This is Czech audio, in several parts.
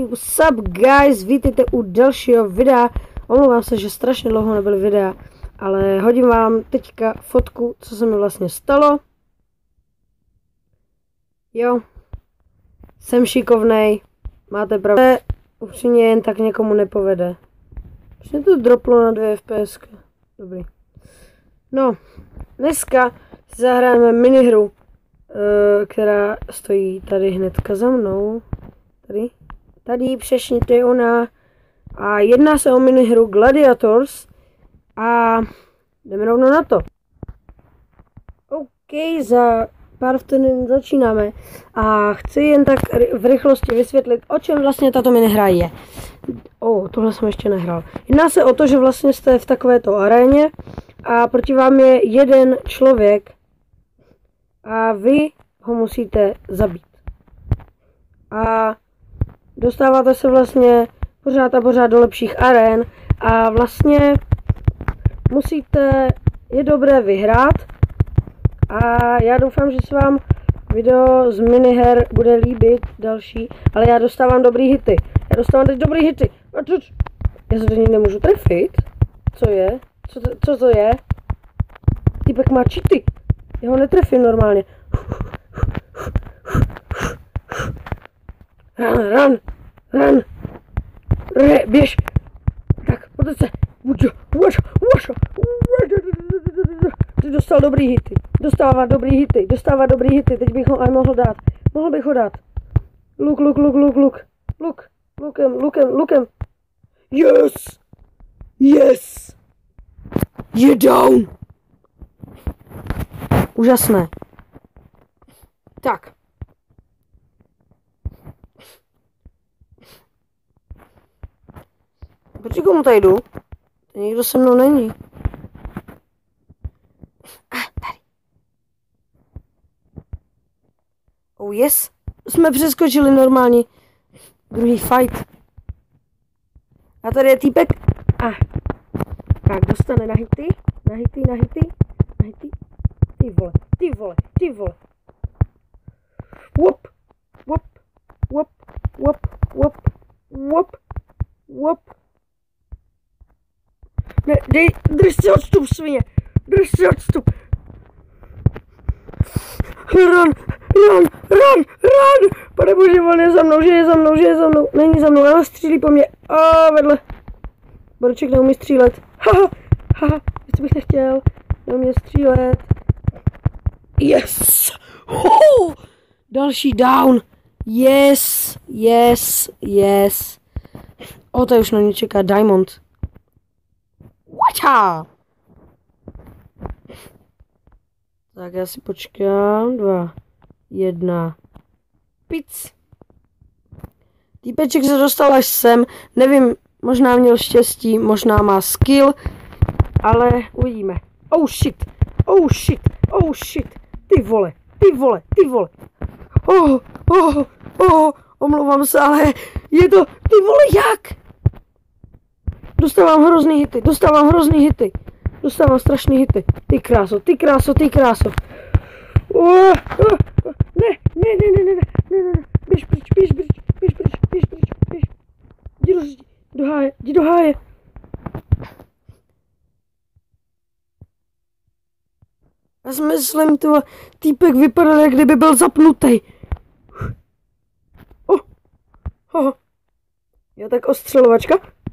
What's up guys, vítejte u dalšího videa. Omlouvám se, že strašně dlouho nebyly videa, ale hodím vám teďka fotku, co se mi vlastně stalo. Jo, jsem šikovnej, máte pravdu. Upřímně jen tak někomu nepovede. Už mě to droplo na 2 FPS. Dobrý. No, dneska si zahrajeme minihru, která stojí tady hnedka za mnou. Tady přesně to je ona. A jedná se o minihru Gladiators. A jdeme rovnou na to. OK, za pár vteřin začínáme. A chci jen tak v rychlosti vysvětlit, o čem vlastně tato minihra je. Tohle jsem ještě nehrál. Jedná se o to, že vlastně jste v takovéto aréně a proti vám je jeden člověk a vy ho musíte zabít. A dostáváte se vlastně pořád a pořád do lepších arén a vlastně musíte je dobré vyhrát. A já doufám, že se vám video z miniher bude líbit další, ale já dostávám dobrý hity. Já dostávám teď dobrý hity. Já se do něj nemůžu trefit. Co je? Co to je? Týpek má cheaty. Já ho netrefím normálně. Run. Běž. Tak, pojď se. Ty dostal dobrý hity. Dostává dobrý hity. Teď bych ho aj mohl dát. Mohl bych ho dát. Lukem. Yes. You're down. Úžasné. Tak. Proti komu tady jdu? Nikdo se mnou není. Tady. Yes. Jsme přeskočili normálně druhý fight. A tady je týpek. Tak dostane na hity. Ty vole. Wop. Ne, drž si odstup, svině. Run. Pane bože, on je za mnou, že je za mnou. Není za mnou, ale střílí po mně. Vedle. Borček neumí střílet. Haha, ještě bych nechtěl. Neumí střílet. Yes. Další down. Yes. Tady už na mě čeká Diamond. Watcha! Tak já si počkám. 2, 1. Pic. Týpeček se dostal až sem. Nevím, možná měl štěstí, možná má skill, ale uvidíme. Oh shit. Ty vole. Omlouvám se, ale je to, ty vole, jak? Dostávám hrozný hity. Dostávám strašný hity. Ty kráso. Ne. Běž pryč. Jdi do háje. Já si myslím, týpek vypadal, jak kdyby byl zapnutý. Já tak ostřelovačka.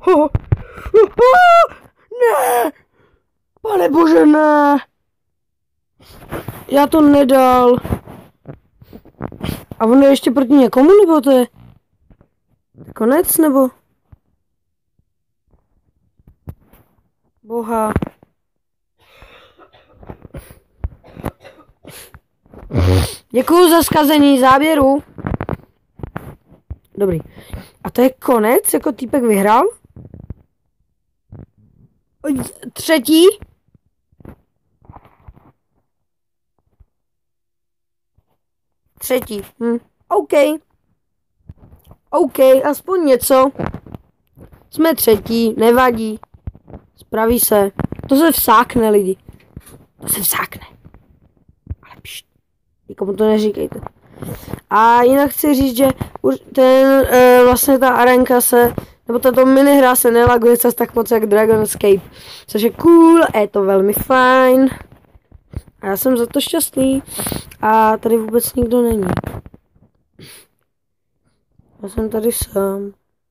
Ne! Pane bože, ne! Já to nedal. A on je ještě proti někomu, nebo to je konec, nebo? Boha. Děkuju za zkazení záběru. Dobrý. A to je konec, jako týpek vyhrál? Třetí? OK, aspoň něco. Jsme třetí, nevadí. Spraví se. To se vsákne, lidi. Ale pšt. Nikomu to neříkejte. A jinak chci říct, že vlastně ta arenka se, nebo tato minihra se nelaguje zase tak moc jak Dragon Escape, což je cool a je to velmi fajn. A já jsem za to šťastný a tady vůbec nikdo není. Já jsem tady sám.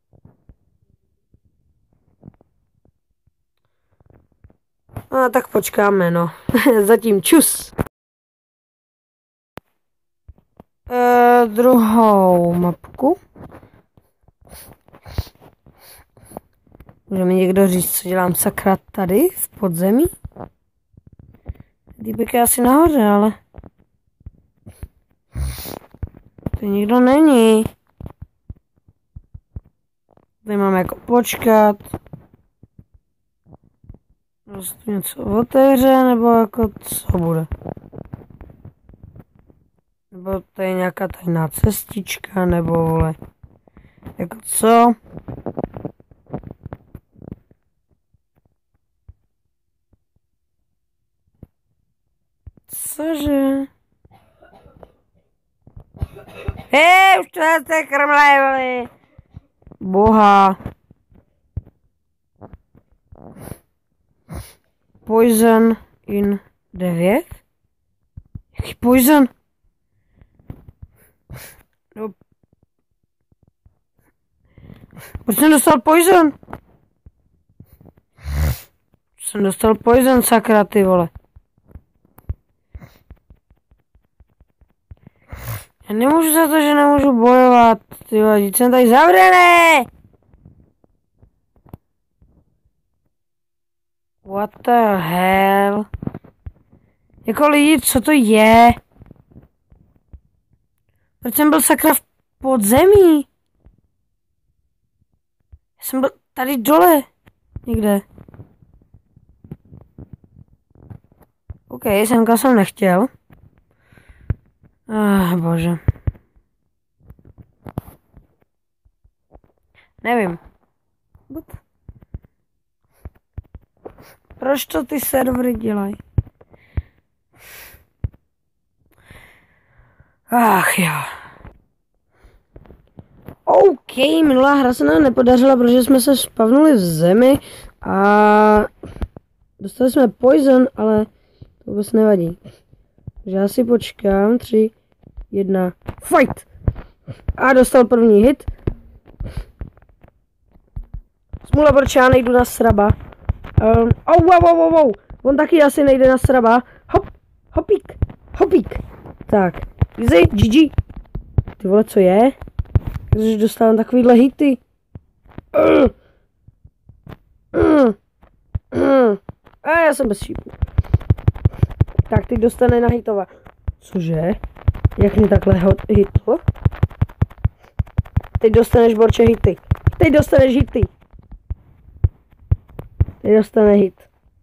A tak počkáme, no. Zatím čus. Druhou mapku. Může mi někdo říct, co dělám sakra tady v podzemí? Týpek je asi nahoře, ale... Tady nikdo není. Tady mám jako počkat. Prostě něco otevře, nebo jako co bude? Nebo to je nějaká tajná cestička, nebo vole. Jako co? Cože? Hej, už to jste krmlej, boha. Poison in 9? Jaký poison? No. Proč jsem dostal poison? Jsem dostal poison, sakra, ty vole. Já nemůžu za to, že nemůžu bojovat, ty vole, jsem tady zavřený! What the hell? Jako lidi, co to je? Proč jsem byl sakra v podzemí? Já jsem byl tady dole. Někde. OK, semka jsem nechtěl. Bože. Nevím. Proč to ty servery dělají? Ach jo. OK, minulá hra se nám nepodařila, protože jsme se spavnuli v zemi a dostali jsme poison, ale to vůbec nevadí. Takže já si počkám. 3, 1, fight! A dostal první hit. Smůla, proč já nejdu na sraba. Wow. On taky asi nejde na sraba. Hop, hopík. Tak, easy, GG. Ty vole, co je? Když dostávám takovýhle hity. A já jsem bez šípů. Tak, teď dostane na hitova. Cože? Jak mě takhle hitl? Teď dostaneš, Borče, hity. Teď dostaneš hity. Teď dostane hit.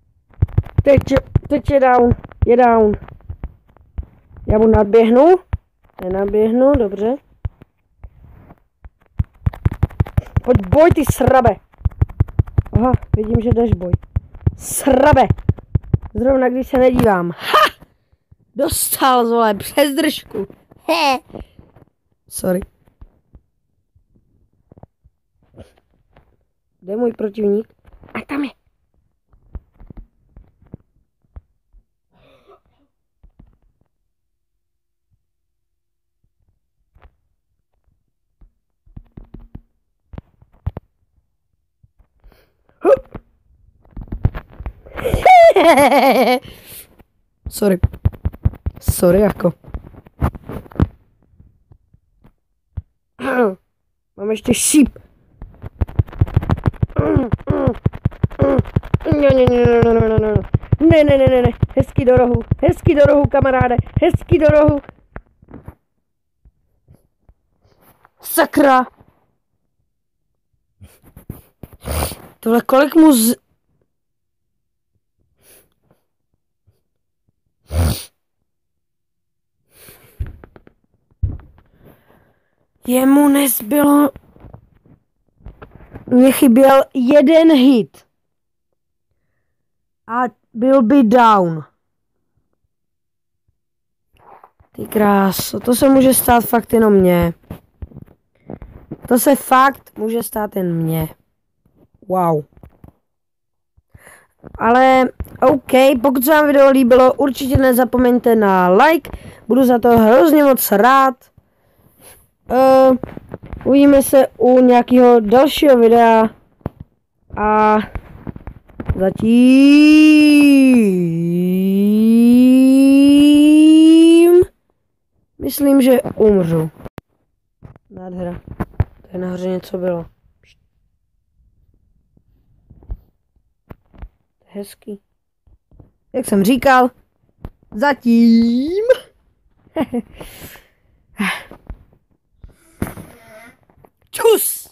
Teď je down. Je down. Já mu nadběhnu. Nenaběhnu, dobře. Pojď boj, ty srabe. Aha, vidím, že jdeš boj. Srabe. Zrovna když se nedívám. Ha! Dostal, zole, přes držku. He. Sorry. Kde je můj protivník? A tam je. Sorry jako. Mám ještě šíp. Ne. Hezky do rohu, kamaráde. Hezky do rohu. Sakra. Tohle kolik mu Jemu nezbylo... Mně chyběl jeden hit. A byl by down. Ty kráso, to se může stát fakt jenom mně. To se fakt může stát jen mně. Wow. Ale OK, pokud se vám video líbilo, určitě nezapomeňte na like. Budu za to hrozně moc rád. Uvidíme se u nějakého dalšího videa. A zatím myslím, že umřu. Nádhera. Tady nahoře něco bylo. Hezký. Jak jsem říkal, zatím. Čus!